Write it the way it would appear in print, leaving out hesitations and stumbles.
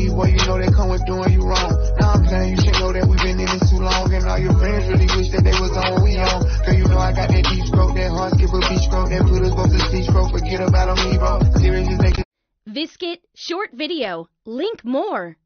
me, boy, you know they come with doing you wrong. Now I'm playing, you should know that we've been in this too long. And all your friends really wish that they was on what we on. Girl, you know I got that deep stroke, that hard skip a beach stroke, that put us both to sleep stroke. Forget about on me, bro. Serious as they can. Visket short video. Link more.